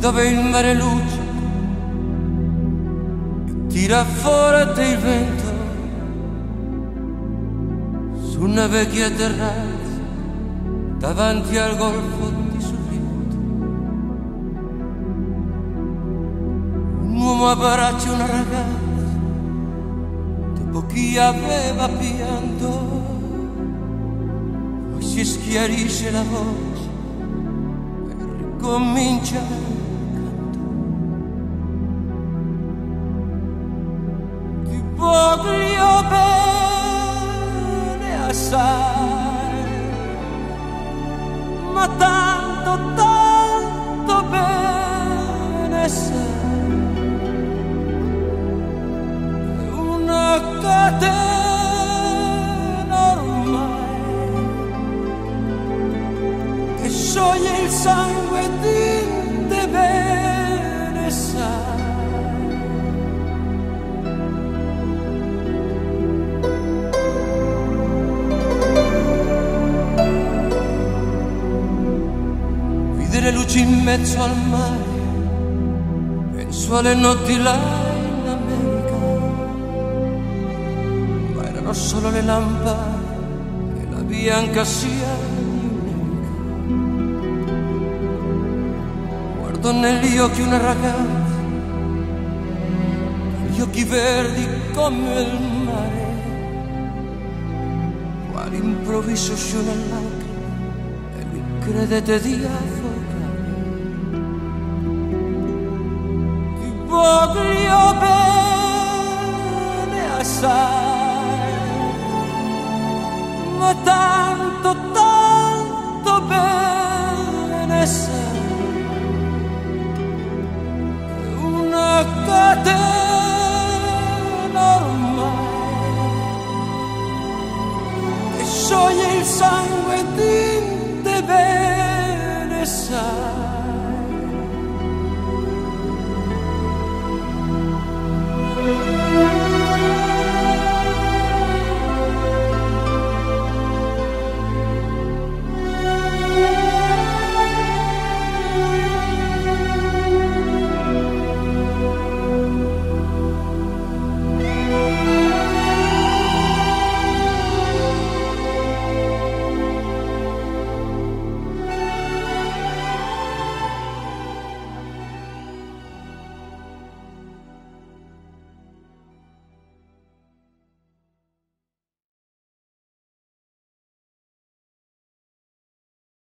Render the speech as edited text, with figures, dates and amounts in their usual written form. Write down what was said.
dove il mare luce e tira fuori il vento su una vecchia terrazza davanti al golfo di Sorrento. Un uomo abbraccia una ragazza dopo chi aveva pianto, poi si schiarisce la voce e ricomincia il canto. Ti voglio bene assai, ma tanto, tanto bene sai, è una catena ormai che scioglie il sangue di te bene sai. Le luci in mezzo al mare, penso alle notti là in America, ma erano solo le lampade e la bianca sia di un'erica. Guardo negli occhi una ragazza, gli occhi verdi come il mare, quale improvviso scioglie lacrime e mi credete di affogare. Voglio bene assai, ma tanto, tanto bene sai, che una catena ormai che scioglie il sangue di te bene sai.